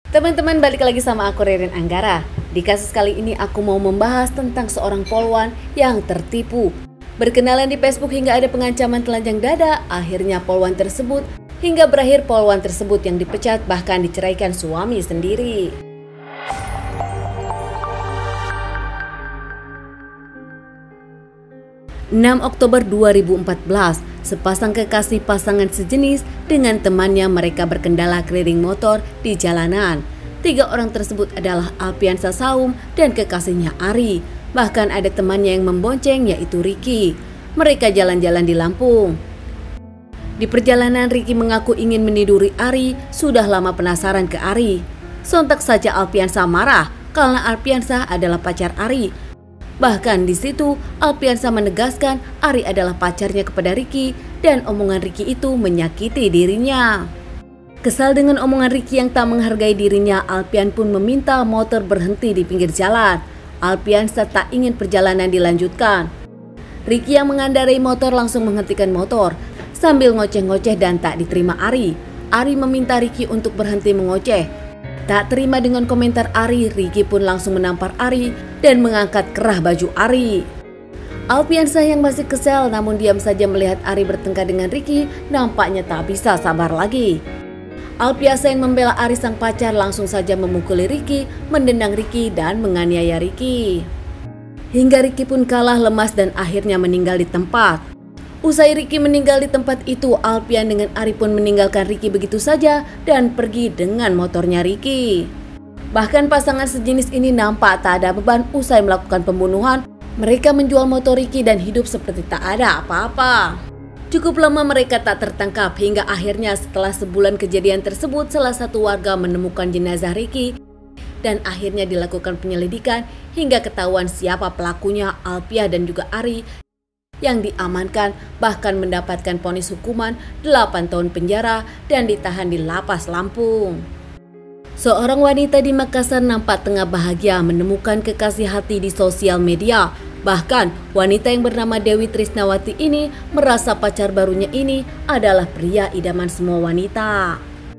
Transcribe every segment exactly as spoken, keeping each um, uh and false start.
Teman-teman, balik lagi sama aku Ririn Anggara. Di kasus kali ini aku mau membahas tentang seorang polwan yang tertipu. Berkenalan di Facebook hingga ada pengancaman telanjang dada, akhirnya polwan tersebut hingga berakhir polwan tersebut yang dipecat bahkan diceraikan suami sendiri. enam Oktober dua ribu empat belas, sepasang kekasih pasangan sejenis dengan temannya mereka berkendala keliling motor di jalanan. Tiga orang tersebut adalah Alpiansa Saum dan kekasihnya Ari. Bahkan ada temannya yang membonceng yaitu Ricky. Mereka jalan-jalan di Lampung. Di perjalanan Ricky mengaku ingin meniduri Ari, sudah lama penasaran ke Ari. Sontak saja Alpiansa marah karena Alpiansa adalah pacar Ari. Bahkan di situ Alpiansa menegaskan Ari adalah pacarnya kepada Ricky dan omongan Ricky itu menyakiti dirinya. Kesal dengan omongan Ricky yang tak menghargai dirinya, Alpian pun meminta motor berhenti di pinggir jalan. Alpiansa tak ingin perjalanan dilanjutkan. Ricky yang mengendarai motor langsung menghentikan motor sambil ngoceh-ngoceh dan tak diterima Ari. Ari meminta Ricky untuk berhenti mengoceh. Tak terima dengan komentar Ari, Ricky pun langsung menampar Ari dan mengangkat kerah baju Ari. Alpiansa yang masih kesal namun diam saja melihat Ari bertengkar dengan Ricky, nampaknya tak bisa sabar lagi. Alpiansa yang membela Ari sang pacar langsung saja memukuli Ricky, mendendang Ricky dan menganiaya Ricky. Hingga Ricky pun kalah lemas dan akhirnya meninggal di tempat. Usai Ricky meninggal di tempat itu, Alpian dengan Ari pun meninggalkan Ricky begitu saja dan pergi dengan motornya Ricky. Bahkan pasangan sejenis ini nampak tak ada beban usai melakukan pembunuhan. Mereka menjual motor Ricky dan hidup seperti tak ada apa-apa. Cukup lama mereka tak tertangkap hingga akhirnya setelah sebulan kejadian tersebut salah satu warga menemukan jenazah Ricky dan akhirnya dilakukan penyelidikan hingga ketahuan siapa pelakunya, Alpia dan juga Ari yang diamankan bahkan mendapatkan vonis hukuman delapan tahun penjara dan ditahan di Lapas Lampung. Seorang wanita di Makassar nampak tengah bahagia menemukan kekasih hati di sosial media. Bahkan wanita yang bernama Dewi Trisnawati ini merasa pacar barunya ini adalah pria idaman semua wanita.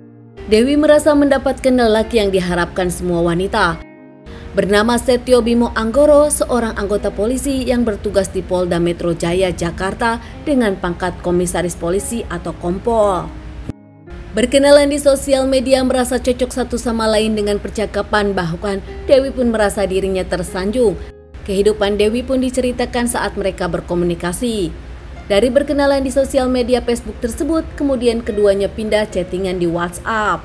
Dewi merasa mendapatkan lelaki yang diharapkan semua wanita. Bernama Setio Bimo Anggoro, seorang anggota polisi yang bertugas di Polda Metro Jaya, Jakarta dengan pangkat komisaris polisi atau kompol. Berkenalan di sosial media merasa cocok satu sama lain dengan percakapan, bahkan Dewi pun merasa dirinya tersanjung. Kehidupan Dewi pun diceritakan saat mereka berkomunikasi. Dari berkenalan di sosial media Facebook tersebut, kemudian keduanya pindah chattingan di WhatsApp.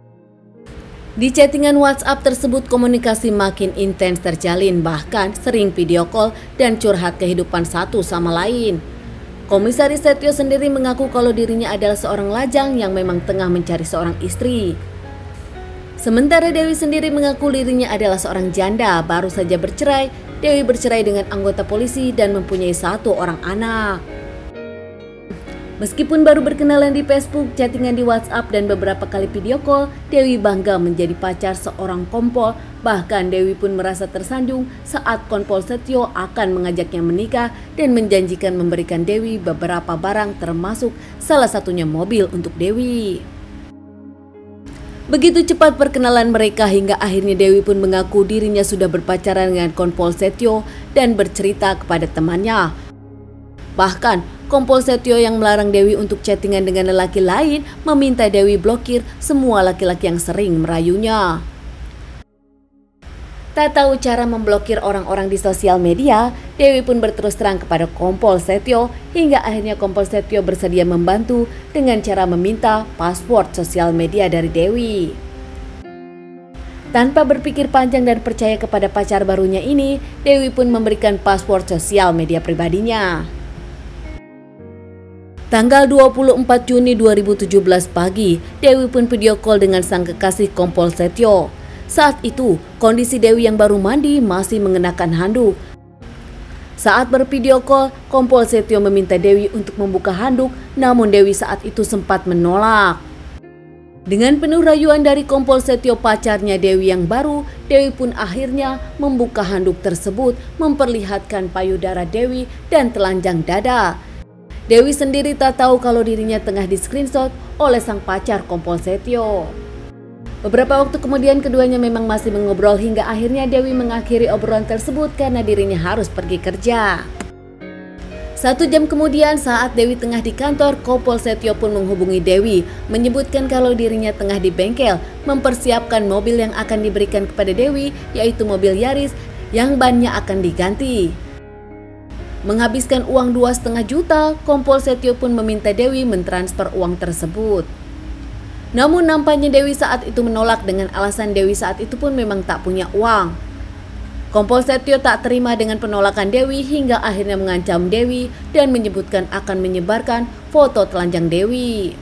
Di chattingan WhatsApp tersebut komunikasi makin intens terjalin, bahkan sering video call dan curhat kehidupan satu sama lain. Komisaris Setio sendiri mengaku kalau dirinya adalah seorang lajang yang memang tengah mencari seorang istri. Sementara Dewi sendiri mengaku dirinya adalah seorang janda, baru saja bercerai. Dewi bercerai dengan anggota polisi dan mempunyai satu orang anak. Meskipun baru berkenalan di Facebook, chattingan di WhatsApp, dan beberapa kali video call, Dewi bangga menjadi pacar seorang kompol. Bahkan Dewi pun merasa tersanjung saat kompol Setio akan mengajaknya menikah dan menjanjikan memberikan Dewi beberapa barang termasuk salah satunya mobil untuk Dewi. Begitu cepat perkenalan mereka hingga akhirnya Dewi pun mengaku dirinya sudah berpacaran dengan kompol Setio dan bercerita kepada temannya. Bahkan kompol Setio yang melarang Dewi untuk chattingan dengan lelaki lain meminta Dewi blokir semua laki-laki yang sering merayunya. Tak tahu cara memblokir orang-orang di sosial media, Dewi pun berterus terang kepada kompol Setio hingga akhirnya kompol Setio bersedia membantu dengan cara meminta password sosial media dari Dewi. Tanpa berpikir panjang dan percaya kepada pacar barunya ini, Dewi pun memberikan password sosial media pribadinya. Tanggal dua puluh empat Juni dua ribu tujuh belas pagi, Dewi pun video call dengan sang kekasih kompol Setio. Saat itu, kondisi Dewi yang baru mandi masih mengenakan handuk. Saat bervideo call, kompol Setio meminta Dewi untuk membuka handuk, namun Dewi saat itu sempat menolak. Dengan penuh rayuan dari kompol Setio pacarnya Dewi yang baru, Dewi pun akhirnya membuka handuk tersebut, memperlihatkan payudara Dewi dan telanjang dada. Dewi sendiri tak tahu kalau dirinya tengah di screenshot oleh sang pacar kompol Setio. Beberapa waktu kemudian keduanya memang masih mengobrol hingga akhirnya Dewi mengakhiri obrolan tersebut karena dirinya harus pergi kerja. Satu jam kemudian saat Dewi tengah di kantor, Kompol Setio pun menghubungi Dewi, menyebutkan kalau dirinya tengah di bengkel, mempersiapkan mobil yang akan diberikan kepada Dewi, yaitu mobil Yaris yang bannya akan diganti. Menghabiskan uang dua setengah juta, Kompol Setio pun meminta Dewi mentransfer uang tersebut. Namun nampaknya Dewi saat itu menolak dengan alasan Dewi saat itu pun memang tak punya uang. Kompol Setio tak terima dengan penolakan Dewi hingga akhirnya mengancam Dewi dan menyebutkan akan menyebarkan foto telanjang Dewi.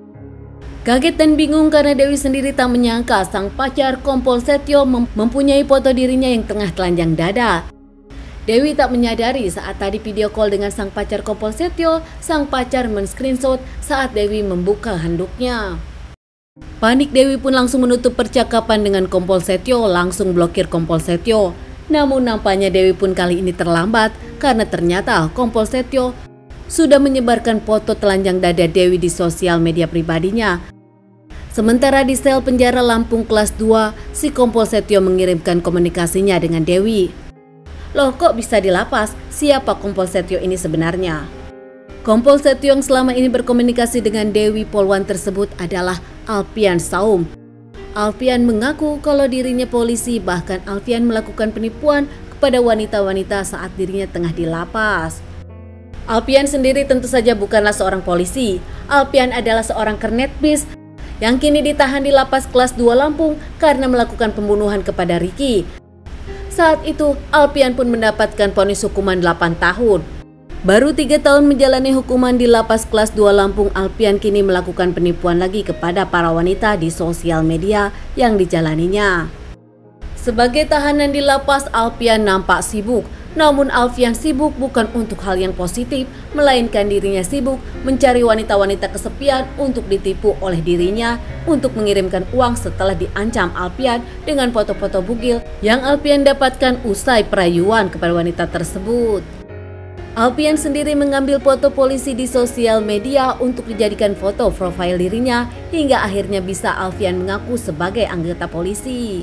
Kaget dan bingung karena Dewi sendiri tak menyangka sang pacar Kompol Setio mem mempunyai foto dirinya yang tengah telanjang dada. Dewi tak menyadari saat tadi video call dengan sang pacar Kompol Setio, sang pacar men-screenshot saat Dewi membuka handuknya. Panik, Dewi pun langsung menutup percakapan dengan Kompol Setio, langsung blokir Kompol Setio. Namun nampaknya Dewi pun kali ini terlambat karena ternyata Kompol Setio sudah menyebarkan foto telanjang dada Dewi di sosial media pribadinya. Sementara di sel penjara Lampung kelas dua, si Kompol Setio mengirimkan komunikasinya dengan Dewi. Loh, kok bisa di lapas? Siapa Kompol Setio ini sebenarnya? Kompol Setio yang selama ini berkomunikasi dengan Dewi Polwan tersebut adalah Alfian Saum. Alfian mengaku kalau dirinya polisi, bahkan Alfian melakukan penipuan kepada wanita-wanita saat dirinya tengah di lapas. Alfian sendiri tentu saja bukanlah seorang polisi. Alfian adalah seorang kernetbis yang kini ditahan di lapas kelas dua Lampung karena melakukan pembunuhan kepada Ricky. Saat itu Alfian pun mendapatkan vonis hukuman delapan tahun. Baru tiga tahun menjalani hukuman di lapas kelas dua Lampung, Alfian kini melakukan penipuan lagi kepada para wanita di sosial media yang dijalaninya. Sebagai tahanan di lapas, Alfian nampak sibuk. Namun Alfian sibuk bukan untuk hal yang positif, melainkan dirinya sibuk mencari wanita-wanita kesepian untuk ditipu oleh dirinya untuk mengirimkan uang setelah diancam Alfian dengan foto-foto bugil yang Alfian dapatkan usai perayuan kepada wanita tersebut. Alfian sendiri mengambil foto polisi di sosial media untuk dijadikan foto profil dirinya hingga akhirnya bisa Alfian mengaku sebagai anggota polisi.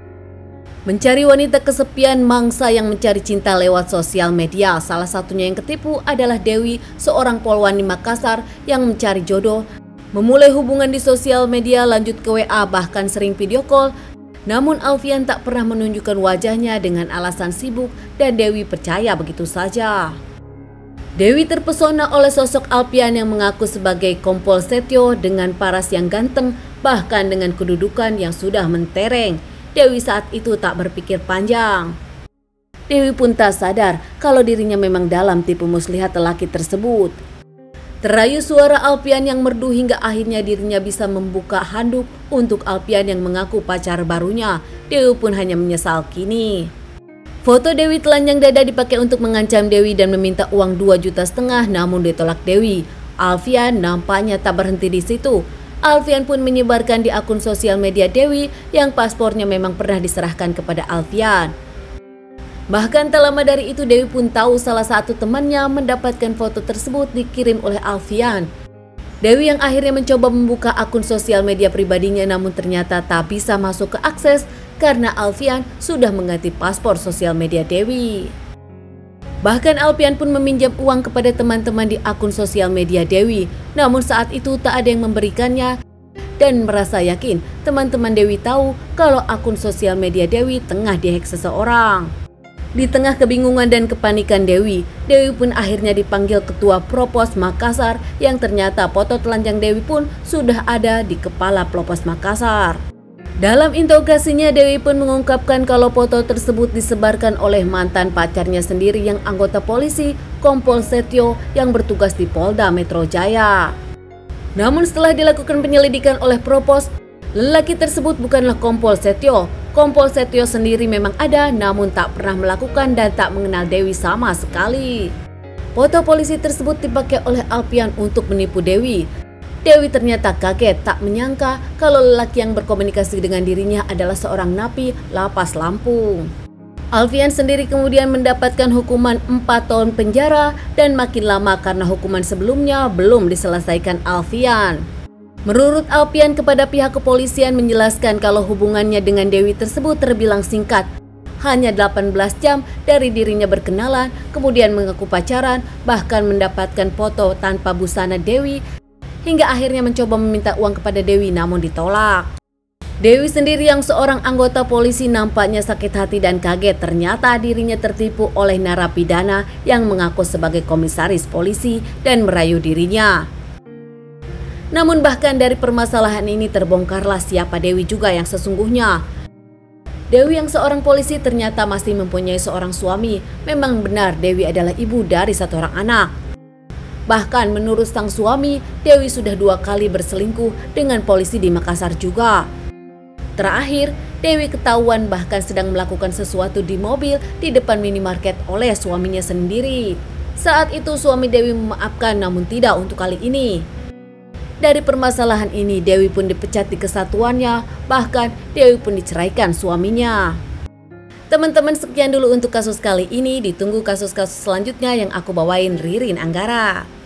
Mencari wanita kesepian, mangsa yang mencari cinta lewat sosial media. Salah satunya yang ketipu adalah Dewi, seorang polwan di Makassar yang mencari jodoh. Memulai hubungan di sosial media, lanjut ke W A, bahkan sering video call. Namun Alfian tak pernah menunjukkan wajahnya dengan alasan sibuk dan Dewi percaya begitu saja. Dewi terpesona oleh sosok Alfian yang mengaku sebagai Kompol Setio dengan paras yang ganteng, bahkan dengan kedudukan yang sudah mentereng. Dewi saat itu tak berpikir panjang. Dewi pun tak sadar kalau dirinya memang dalam tipu muslihat lelaki tersebut. Terayu suara Alfian yang merdu hingga akhirnya dirinya bisa membuka handuk untuk Alfian yang mengaku pacar barunya. Dewi pun hanya menyesal kini. Foto Dewi telanjang dada dipakai untuk mengancam Dewi dan meminta uang dua juta setengah, namun ditolak Dewi. Alfian nampaknya tak berhenti di situ. Alfian pun menyebarkan di akun sosial media Dewi yang paspornya memang pernah diserahkan kepada Alfian. Bahkan tak lama dari itu Dewi pun tahu salah satu temannya mendapatkan foto tersebut dikirim oleh Alfian. Dewi yang akhirnya mencoba membuka akun sosial media pribadinya, namun ternyata tak bisa masuk ke akses karena Alfian sudah mengganti paspor sosial media Dewi. Bahkan Alfian pun meminjam uang kepada teman-teman di akun sosial media Dewi, namun saat itu tak ada yang memberikannya dan merasa yakin teman-teman Dewi tahu kalau akun sosial media Dewi tengah dihack seseorang. Di tengah kebingungan dan kepanikan Dewi, Dewi pun akhirnya dipanggil Ketua Propos Makassar yang ternyata foto telanjang Dewi pun sudah ada di kepala Propos Makassar. Dalam interogasinya, Dewi pun mengungkapkan kalau foto tersebut disebarkan oleh mantan pacarnya sendiri yang anggota polisi, Kompol Setio yang bertugas di Polda Metro Jaya. Namun setelah dilakukan penyelidikan oleh Propos, lelaki tersebut bukanlah Kompol Setio. Kompol Setio sendiri memang ada, namun tak pernah melakukan dan tak mengenal Dewi sama sekali. Foto polisi tersebut dipakai oleh Alfian untuk menipu Dewi. Dewi ternyata kaget, tak menyangka kalau lelaki yang berkomunikasi dengan dirinya adalah seorang napi lapas Lampung. Alfian sendiri kemudian mendapatkan hukuman empat tahun penjara dan makin lama karena hukuman sebelumnya belum diselesaikan Alfian. Menurut Alpian, kepada pihak kepolisian menjelaskan kalau hubungannya dengan Dewi tersebut terbilang singkat, hanya delapan belas jam dari dirinya berkenalan, kemudian mengaku pacaran, bahkan mendapatkan foto tanpa busana Dewi, hingga akhirnya mencoba meminta uang kepada Dewi namun ditolak. Dewi sendiri yang seorang anggota polisi nampaknya sakit hati dan kaget ternyata dirinya tertipu oleh narapidana yang mengaku sebagai komisaris polisi dan merayu dirinya. Namun bahkan dari permasalahan ini terbongkarlah siapa Dewi juga yang sesungguhnya. Dewi yang seorang polisi ternyata masih mempunyai seorang suami. Memang benar Dewi adalah ibu dari satu orang anak. Bahkan menurut sang suami, Dewi sudah dua kali berselingkuh dengan polisi di Makassar juga. Terakhir, Dewi ketahuan bahkan sedang melakukan sesuatu di mobil di depan minimarket oleh suaminya sendiri. Saat itu suami Dewi memaafkan namun tidak untuk kali ini. Dari permasalahan ini, Dewi pun dipecat di kesatuannya, bahkan Dewi pun diceraikan suaminya. Teman-teman, sekian dulu untuk kasus kali ini, ditunggu kasus-kasus selanjutnya yang aku bawain. Ririn Anggara.